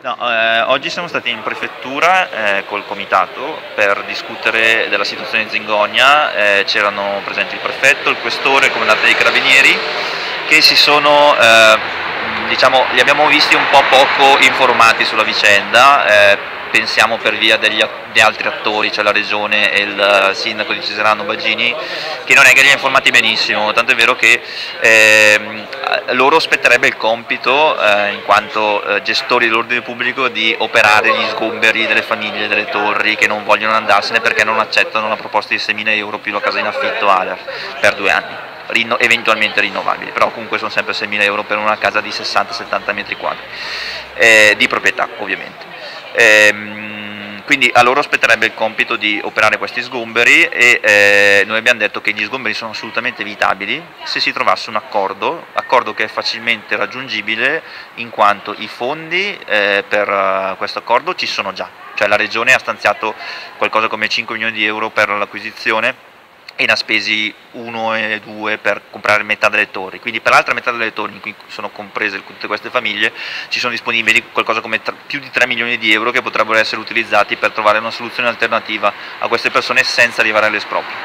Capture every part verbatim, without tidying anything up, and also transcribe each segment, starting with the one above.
No, eh, oggi siamo stati in prefettura eh, col comitato per discutere della situazione di Zingonia. Eh, c'erano presenti il prefetto, il questore, il comandante dei carabinieri, che si sono, eh, diciamo, li abbiamo visti un po' poco informati sulla vicenda. Eh, pensiamo per via degli, di altri attori, cioè la regione e il sindaco di Ceserano Baggini, che non è che li ha informati benissimo, tanto è vero che eh, loro spetterebbe il compito, eh, in quanto eh, gestori dell'ordine pubblico, di operare gli sgomberi delle famiglie delle torri che non vogliono andarsene perché non accettano la proposta di seimila euro più la casa in affitto A L E R per due anni, rinno eventualmente rinnovabili, però comunque sono sempre seimila euro per una casa di sessanta settanta metri quadri, eh, di proprietà ovviamente. Ehm, quindi a loro spetterebbe il compito di operare questi sgomberi e eh, noi abbiamo detto che gli sgomberi sono assolutamente evitabili se si trovasse un accordo, accordo che è facilmente raggiungibile in quanto i fondi eh, per uh, questo accordo ci sono già, cioè la regione ha stanziato qualcosa come cinque milioni di euro per l'acquisizione e ne ha spesi uno e due per comprare metà delle torri, quindi per l'altra metà delle torri in cui sono comprese tutte queste famiglie ci sono disponibili qualcosa come più di tre milioni di euro che potrebbero essere utilizzati per trovare una soluzione alternativa a queste persone senza arrivare all'esproprio.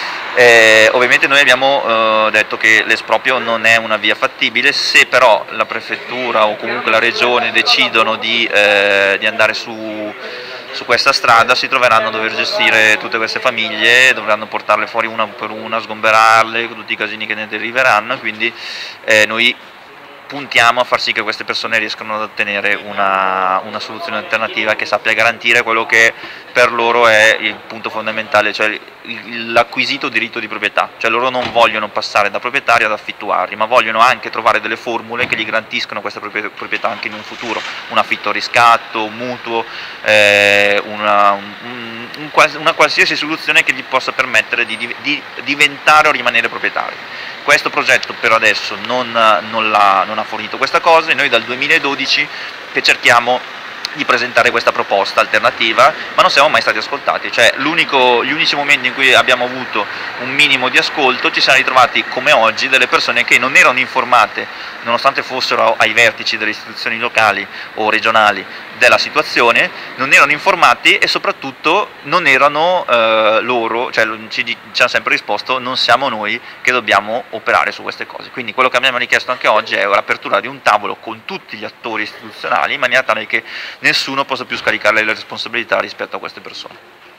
Eh, ovviamente noi abbiamo eh, detto che l'esproprio non è una via fattibile, se però la prefettura o comunque la regione decidono di, eh, di andare su su questa strada si troveranno a dover gestire tutte queste famiglie, dovranno portarle fuori una per una, sgomberarle, con tutti i casini che ne deriveranno, quindi eh, noi puntiamo a far sì che queste persone riescano ad ottenere una, una soluzione alternativa che sappia garantire quello che per loro è il punto fondamentale, cioè l'acquisito diritto di proprietà, cioè loro non vogliono passare da proprietari ad affittuari, ma vogliono anche trovare delle formule che gli garantiscono questa proprietà anche in un futuro, un affitto a riscatto, un mutuo, eh, una, un, un, una qualsiasi soluzione che gli possa permettere di, di diventare o rimanere proprietari. Questo progetto per adesso non, non, la, non ha fornito questa cosa e noi dal duemiladodici che cerchiamo di presentare questa proposta alternativa, ma non siamo mai stati ascoltati, cioè gli unici momenti in cui abbiamo avuto un minimo di ascolto ci siamo ritrovati come oggi delle persone che non erano informate, nonostante fossero ai vertici delle istituzioni locali o regionali della situazione, non erano informati e soprattutto non erano eh, loro, cioè ci, ci hanno sempre risposto non siamo noi che dobbiamo operare su queste cose. Quindi quello che abbiamo richiesto anche oggi è l'apertura di un tavolo con tutti gli attori istituzionali in maniera tale che nessuno possa più scaricare le responsabilità rispetto a queste persone.